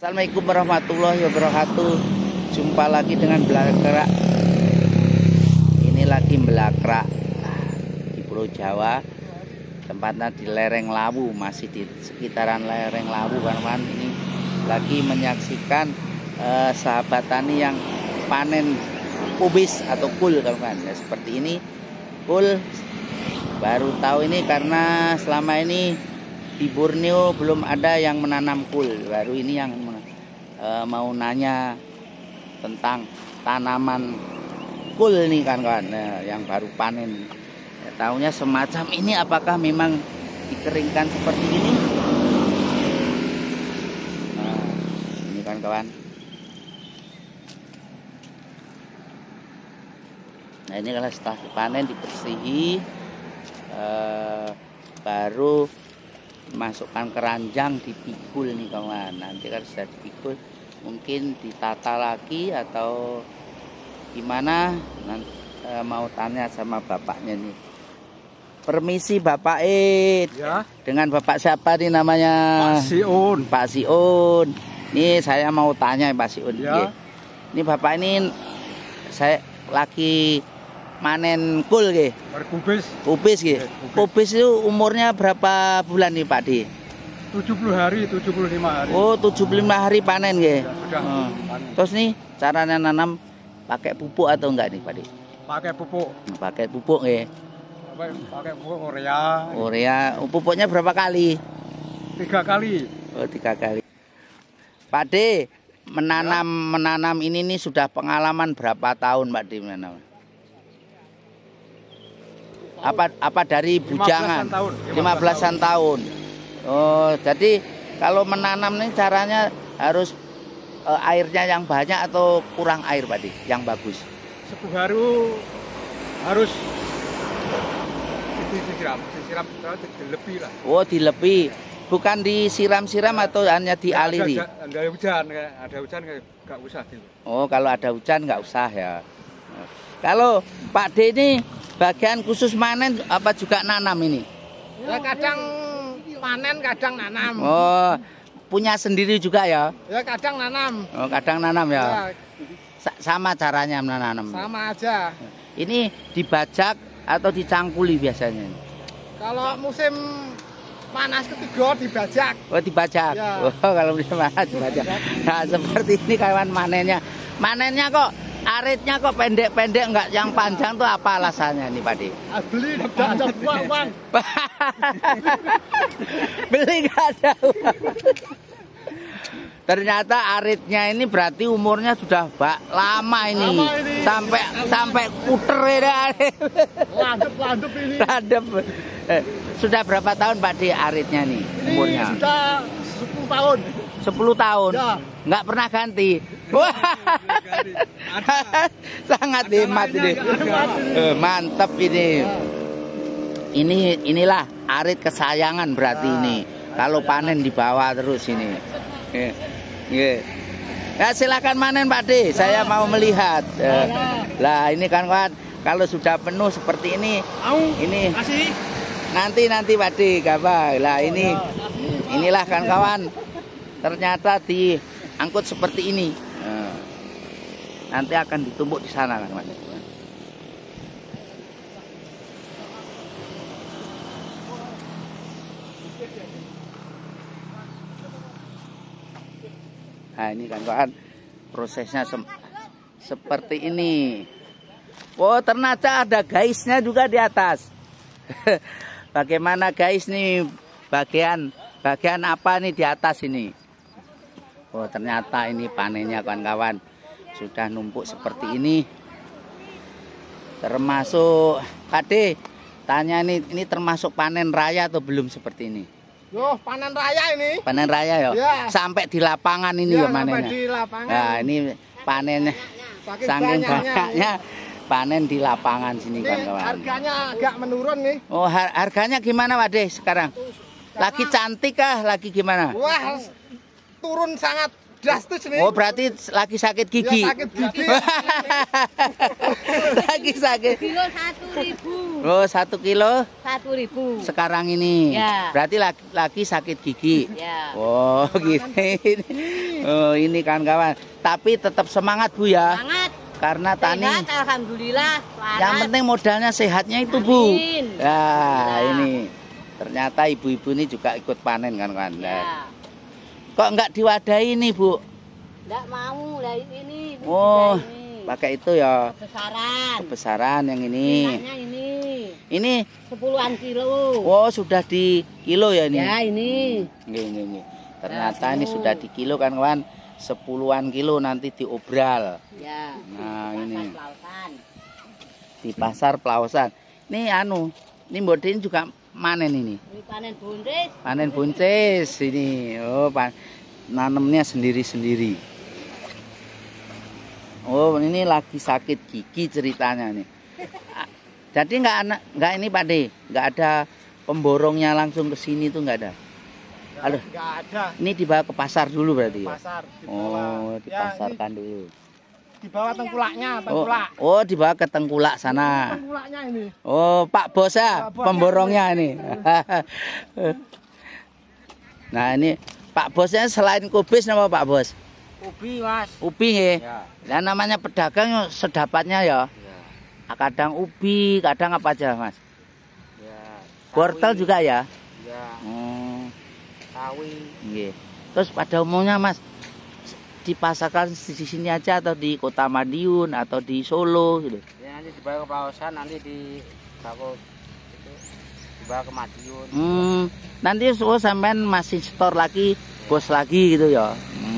Assalamualaikum warahmatullahi wabarakatuh. Jumpa lagi dengan Blakrak. Ini lagi Blakrak di Pulau Jawa. Tempatnya di lereng Lawu, masih di sekitaran lereng Lawu, kawan-kawan. Ini lagi menyaksikan sahabat tani yang panen kubis atau kul, kawan-kawan. Ya, seperti ini kul. Baru tahu ini karena selama ini di Borneo belum ada yang menanam kul. Baru ini yang mau nanya tentang tanaman kul nih kawan-kawan, yang baru panen. Ya, tahunya semacam ini, apakah memang dikeringkan seperti ini? Nah, ini kawan-kawan. Nah, ini kalau setelah dipanen dibersihi, baru masukkan keranjang, dipikul nih kawan. Nanti kan sudah dipikul mungkin ditata lagi atau gimana, nanti mau tanya sama bapaknya nih. Permisi Bapak ya. Dengan Bapak siapa nih namanya? Pak Siun. Pak Siun. Ini saya mau tanya Pak Siun. Ya. Ini Bapak ini saya lagi manen kul ge. Kubis. Kubis ge. Kubis itu umurnya berapa bulan nih Pak Di? 70 hari, 75 hari. Oh, 75 hari panen ge. Ya, sudah panen. Terus nih caranya nanam pakai pupuk atau enggak nih Pak Di? Pakai pupuk. Pakai pupuk ge. Pakai pupuk urea. Urea. Pupuknya berapa kali? 3 kali. Oh, 3 kali. Pak D, menanam ini nih sudah pengalaman berapa tahun Pak D menanam? Apa dari bujangan? 15-an tahun. Oh, jadi kalau menanam ini caranya harus airnya yang banyak atau kurang air Pak D? Yang bagus. Sebuah harus disiram dilebih lah. Oh, dilebih. Bukan disiram-siram atau hanya dialiri? Ada hujan nggak usah. Oh, kalau ada hujan nggak usah ya. Kalau Pak D ini bagian khusus manen apa juga nanam ini? Ya kadang panen, kadang nanam. Oh, punya sendiri juga ya? Ya kadang nanam. Oh, kadang nanam ya? Ya. Sama caranya menanam? Sama aja. Ini dibajak atau dicangkuli biasanya? Kalau musim panas ketiga dibajak. Oh, dibajak. Ya. Oh, kalau musim panas dibajak. Nah, seperti ini kawan manennya. Manennya kok aritnya kok pendek-pendek, enggak yang panjang tuh apa alasannya nih Pak D? Beli enggak ada uang, Bang. Beli enggak ada uang. Ternyata aritnya ini berarti umurnya sudah lama ini. Sampai kuter ini. Landep ini. Landep. Sudah berapa tahun Pak D aritnya nih umurnya? Ini sudah 10 tahun. 10 tahun. Ya. Nggak pernah ganti. Wah. Sangat hemat ini. Mantap ini. Inilah arit kesayangan berarti ini. Kalau panen dibawa terus ini. Ya, silakan manen Pak D. Saya mau melihat. Lah ini kan kalau sudah penuh seperti ini. Ini nanti Pak D gampang. Lah inilah kan kawan. Ternyata diangkut seperti ini. Nanti akan ditumbuk di sana kan Mas. Nah ini kan kawan, prosesnya seperti ini. Oh, ternyata ada gaisnya juga di atas. Bagaimana guys nih, bagian apa nih di atas ini? Oh, ternyata ini panennya kawan-kawan sudah numpuk seperti ini. Termasuk Pak D, tanya ini termasuk panen raya atau belum seperti ini? Loh, panen raya ini. Panen raya ya? Ya. Sampai di lapangan ini ya panennya. Di lapangan. Nah, ini panennya saking banyaknya panen di lapangan sini kan kawan. Harganya agak menurun nih. Oh, harganya gimana Pak D sekarang? Lagi cantik kah? Lagi gimana? Wah, turun sangat pedas tuh nih. Oh, berarti lagi sakit gigi. Ya, sakit gigi. Lagi sakit. Kilo 1.000. Oh, 1 kilo 1.000. sekarang ini. Ya. Berarti lagi sakit gigi. Ya. Oh, gini. Oh, ini kawan-kawan. Tapi tetap semangat Bu ya. Semangat. Karena tani. Sehat, alhamdulillah. Yang penting modalnya sehatnya itu Bu. Amin. Nah, ini. Ternyata ibu-ibu ini juga ikut panen kan kawan. Ya. Kok enggak diwadahi ini Bu? Enggak mau lah ini. Oh, ini. pakai itu ya. Kebesaran. Kebesaran yang ini. Mintaknya ini. Ini 10-an kilo. oh sudah di kilo ya ini. Ya ini. Nggih. Ternyata ini sudah di kilo kan kawan. 10-an kilo nanti diobral. Ya. Nah, ini Pelausan. di pasar Pelausan. Ini ini Mbodin juga manen ini. Ini panen buncis. Panen buncis ini. Oh, nanemnya sendiri-sendiri. Oh, ini lagi sakit gigi ceritanya nih. Jadi nggak ini Pak De, nggak ada pemborongnya langsung ke sini tuh nggak ada. Aduh, Nggak ada. ini dibawa ke pasar dulu berarti ya? Pasar. Oh, Ya, dipasarkan dulu. di bawah tengkulaknya, tengkulak. Oh, dibawa ke Tengkulak sana. Tengkulaknya ini. Oh, Pak Bos ya, Pak Bos, pemborongnya ini. Nah, ini Pak Bosnya selain kubis nama Pak Bos? Ubi, Mas. Ubi ya. Ya. Dan namanya pedagang sedapatnya ya. Kadang ubi, kadang apa aja Mas? Ya. Wortel juga ya? Ya. Sawi. Iya. Terus pada umumnya Mas dipasarkan di sini aja atau di Kota Madiun atau di Solo gitu? Ya, nanti dibawa ke Pelausan, nanti dibawa itu dibawa ke Madiun. Nanti sampean masih store lagi, bos lagi gitu ya.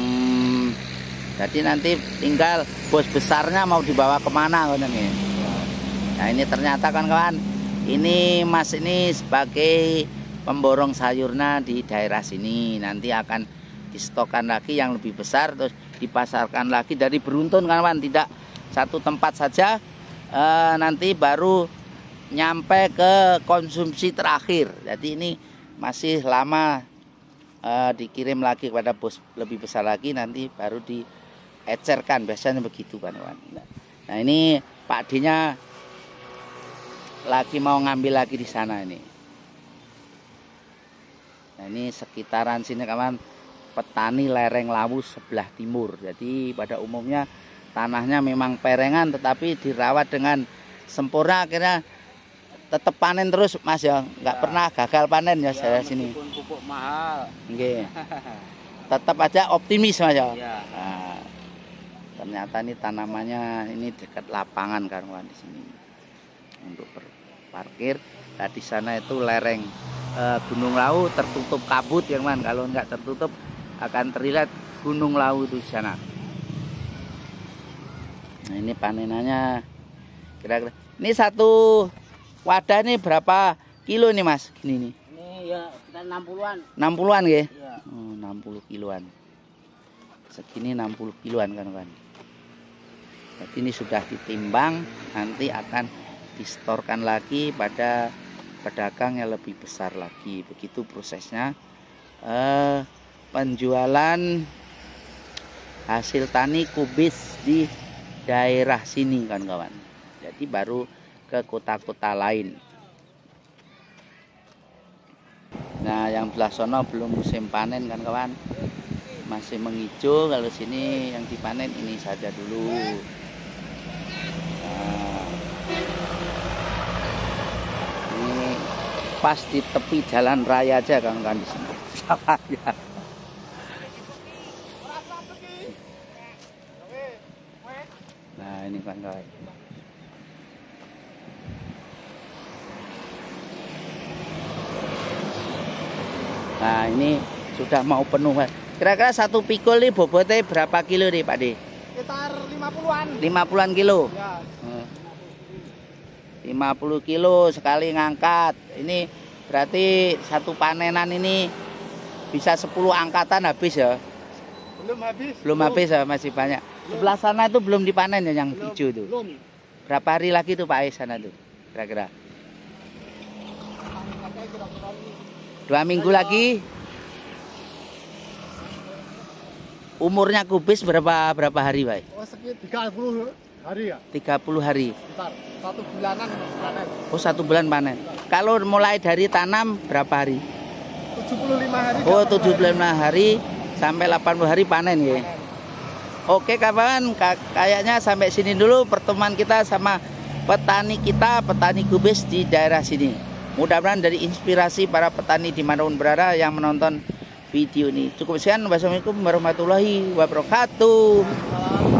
Jadi nanti tinggal bos besarnya mau dibawa kemana kan ini. Nah ini ternyata kan kawan, ini Mas ini sebagai pemborong sayurnya di daerah sini, nanti akan distokkan lagi yang lebih besar terus dipasarkan lagi dari beruntun kawan, tidak satu tempat saja, nanti baru nyampe ke konsumsi terakhir. Jadi ini masih lama dikirim lagi kepada bos lebih besar lagi, nanti baru diecerkan, biasanya begitu kan kawan. Nah ini Pak D-nya lagi mau ngambil lagi di sana ini. Nah ini sekitaran sini kawan, petani lereng Lawu sebelah timur. Jadi pada umumnya tanahnya memang perengan tetapi dirawat dengan sempurna, akhirnya tetap panen terus Mas ya, nggak pernah gagal panen ya, saya sini. Pupuk mahal. Oke. Tetap aja optimis Mas ya. Ya. Nah, ternyata ini tanamannya ini dekat lapangan kan kawan di sini untuk berparkir. Nah di sana itu lereng Gunung Lawu tertutup kabut ya man, kalau nggak tertutup akan terlihat Gunung Lawu itu di sana. Nah ini panenannya kira-kira ini satu wadah ini berapa kilo nih Mas? Gini nih. Ini ya sekitar 60-an. 60-an ya? Iya. Oh, 60 kiloan. Segini 60 kiloan kan kan. Jadi ini sudah ditimbang, nanti akan distorkan lagi pada pedagang yang lebih besar lagi. Begitu prosesnya penjualan hasil tani kubis di daerah sini kan kawan. Jadi baru ke kota-kota lain. Nah yang belah sono belum musim panen kan kawan, masih menghijau. Kalau sini yang dipanen ini saja dulu. Nah, ini pas di tepi jalan raya aja kan di sini. Sawahnya. Nah ini kan kawan. Nah ini sudah mau penuh. Kira-kira satu pikul nih bobotnya berapa kilo nih Pak De? Sekitar 50-an. 50-an kilo. Ya. 50 kilo sekali ngangkat. Ini berarti satu panenan ini bisa 10 angkatan habis ya? Belum habis. Belum habis ya, masih banyak. Sebelah sana itu belum dipanen ya yang hijau tuh. Belum. Berapa hari lagi tuh Pak sana tuh? Kira-kira 2 minggu lagi. Umurnya kubis berapa hari, Pak? Oh, sekitar 30 hari ya. 30 hari. Sekitar 1 bulanan panen. Oh, 1 bulan panen. Kalau mulai dari tanam berapa hari? 75 hari. Oh, 75 hari sampai 80 hari panen ya. Oke kawan, kayaknya sampai sini dulu pertemuan kita sama petani kita, petani kubis di daerah sini. Mudah-mudahan dari inspirasi para petani dimanapun berada yang menonton video ini. Cukup sekian, wassalamualaikum warahmatullahi wabarakatuh.